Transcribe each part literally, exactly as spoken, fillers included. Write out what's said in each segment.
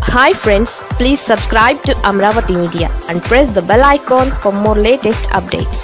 Hi friends, please subscribe to Amaravathi Media and press the bell icon for more latest updates.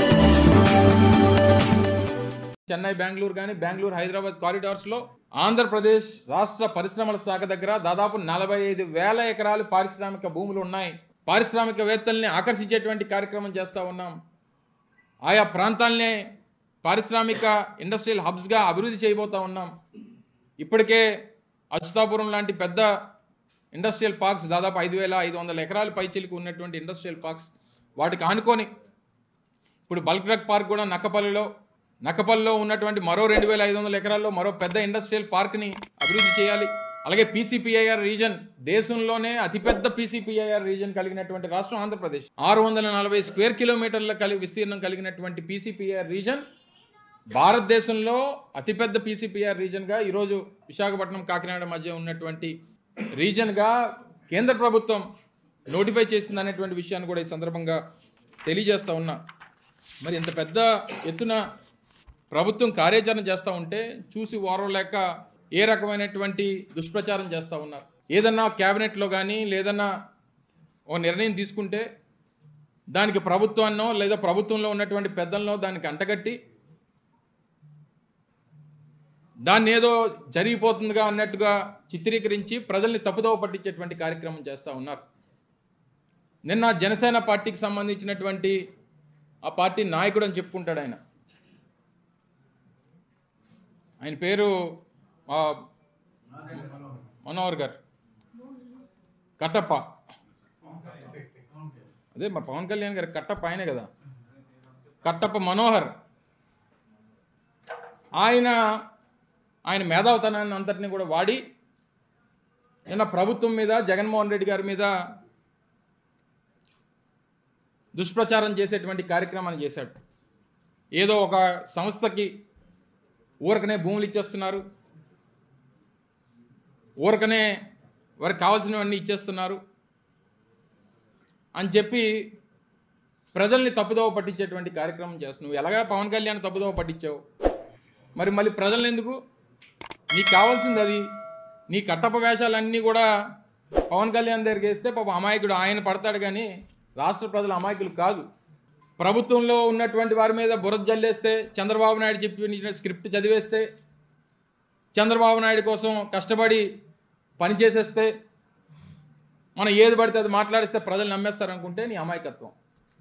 Chennai Bengaluru గాని Bengaluru Hyderabad corridors లో ఆంధ్రప్రదేశ్ రాష్ట్ర పరిశ్రమల శాఖ దగ్గర దాదాపు నలభై ఐదు వేల ఎకరాలు పారిశ్రామిక భూములు ఉన్నాయి. పారిశ్రామికవేత్తల్ని ఆకర్షించేటువంటి కార్యక్రమం చేస్తా ఉన్నాం. ఆయా ప్రాంతాలనే పారిశ్రామిక ఇండస్ట్రియల్ హబ్స్ గా అభివృద్ధి చేయబోతా ఉన్నాం. ఇప్పటికే అచ్యుతాపురం లాంటి పెద్ద ఇండస్ట్రియల్ పార్క్స్ దాదాపు ఐదు వేల ఐదు వందల ఎకరాల పైచిలకు ఉన్నటువంటి ఇండస్ట్రియల్ పార్క్స్ వాటికి ఆనుకొని ఇప్పుడు బల్క్ డ్రగ్ పార్క్ కూడా నక్కపల్లిలో నక్కపల్లిలో ఉన్నటువంటి మరో రెండు వేల ఐదు వందల ఎకరాల్లో మరో పెద్ద ఇండస్ట్రియల్ పార్క్ని అభివృద్ధి చేయాలి. అలాగే పీసీపీఐఆర్ రీజన్ దేశంలోనే అతిపెద్ద పీసీపీఐఆర్ రీజన్ కలిగినటువంటి రాష్ట్రం ఆంధ్రప్రదేశ్. ఆరు వందల నలభై స్క్వేర్ కిలోమీటర్ల కలిగి విస్తీర్ణం కలిగినటువంటి పీసీపీఐఆర్ రీజన్ భారతదేశంలో అతిపెద్ద పీసీపీఆర్ రీజన్గా ఈరోజు విశాఖపట్నం కాకినాడ మధ్య ఉన్నటువంటి రీజన్గా కేంద్ర ప్రభుత్వం నోటిఫై చేసింది అనేటువంటి విషయాన్ని కూడా ఈ సందర్భంగా తెలియజేస్తూ ఉన్నా. మరి ఇంత పెద్ద ఎత్తున ప్రభుత్వం కార్యాచరణ చేస్తూ ఉంటే చూసి ఓర్వలేక ఏ రకమైనటువంటి దుష్ప్రచారం చేస్తూ ఉన్నారు. ఏదన్నా క్యాబినెట్లో కానీ లేదన్నా ఒక నిర్ణయం తీసుకుంటే దానికి ప్రభుత్వాన్నో లేదా ప్రభుత్వంలో ఉన్నటువంటి పెద్దలనో దానికి అంటగట్టి దాన్ని ఏదో జరిగిపోతుందిగా అన్నట్టుగా చిత్రీకరించి ప్రజల్ని తప్పుదోవ పట్టించేటువంటి కార్యక్రమం చేస్తూ ఉన్నారు. నిన్న జనసేన పార్టీకి సంబంధించినటువంటి ఆ పార్టీ నాయకుడు అని చెప్పుకుంటాడు ఆయన. ఆయన పేరు మనోహర్ గారు, కట్టప్ప. అదే మా పవన్ కళ్యాణ్ గారు కట్టప్ప ఆయనే కదా, కట్టప్ప మనోహర్. ఆయన ఆయన మేధావితనాన్ని అంతటిని కూడా వాడి నిన్న ప్రభుత్వం మీద జగన్మోహన్ రెడ్డి గారి మీద దుష్ప్రచారం చేసేటువంటి కార్యక్రమాన్ని చేశాడు. ఏదో ఒక సంస్థకి ఊరకనే భూములు ఇచ్చేస్తున్నారు, ఊరకనే వారికి కావాల్సినవన్నీ ఇచ్చేస్తున్నారు అని చెప్పి ప్రజల్ని తప్పుదోవ పట్టించేటువంటి కార్యక్రమం చేస్తున్నావు. నువ్వు ఎలాగా పవన్ కళ్యాణ్ తప్పుదోవ పట్టించావు, మరి మళ్ళీ ప్రజల్ని ఎందుకు? నీకు కావాల్సింది అది. నీ కట్టప్ప వేషాలన్నీ కూడా పవన్ కళ్యాణ్ దగ్గరికి వేస్తే పాప అమాయకుడు ఆయన పడతాడు, కానీ రాష్ట్ర ప్రజలు అమాయకులు కాదు. ప్రభుత్వంలో ఉన్నటువంటి వారి మీద బురద జల్లేస్తే, చంద్రబాబు నాయుడు చెప్పిన స్క్రిప్ట్ చదివేస్తే, చంద్రబాబు నాయుడు కోసం కష్టపడి పనిచేసేస్తే, మనం ఏది పడితే అది మాట్లాడిస్తే ప్రజలు నమ్మేస్తారనుకుంటే నీ అమాయకత్వం.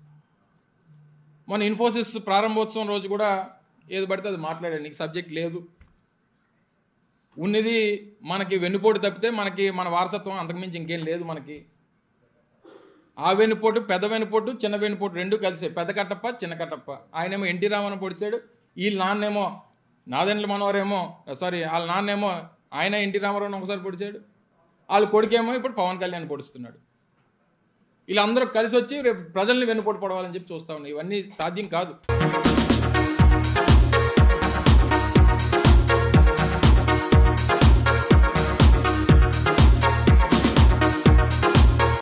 మన ఇన్ఫోసిస్ ప్రారంభోత్సవం రోజు కూడా ఏది పడితే అది మాట్లాడాడు. నీకు సబ్జెక్ట్ లేదు. ఉన్నది మనకి వెన్నుపోటు తప్పితే మనకి మన వారసత్వం అంతకుమించి ఇంకేం లేదు మనకి. ఆ వెన్నుపోటు, పెద్ద వెన్నుపోటు, చిన్న వెన్నుపోటు రెండు కలిసే పెద్ద కట్టప్ప చిన్న కట్టప్ప. ఆయనేమో ఎన్టీ రామన్ పొడిచాడు, వీళ్ళ నాన్నేమో నాదెండ్ల మనోహరేమో సారీ వాళ్ళ నాన్నేమో ఆయన ఎన్టీ రామారావుని ఒకసారి పొడిచాడు, వాళ్ళ కొడుకేమో ఇప్పుడు పవన్ కళ్యాణ్ పొడుస్తున్నాడు. వీళ్ళందరూ కలిసి వచ్చి రేపు ప్రజల్ని వెన్నుపోటు పడవాలని చెప్పి చూస్తా ఉన్నాయి. ఇవన్నీ సాధ్యం కాదు.